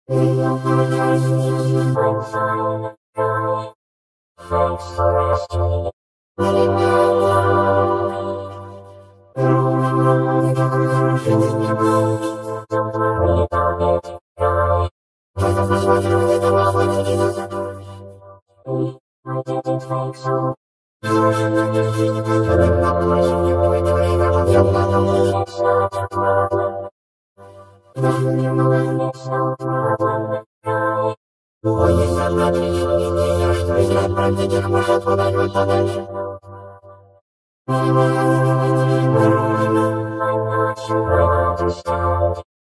Leopold, I'm fine, guy. Thanks for asking. Let it Don't worry about it, guy. I didn't think so. It's not a problem. It's no problem, guy. I'm not sure I understand.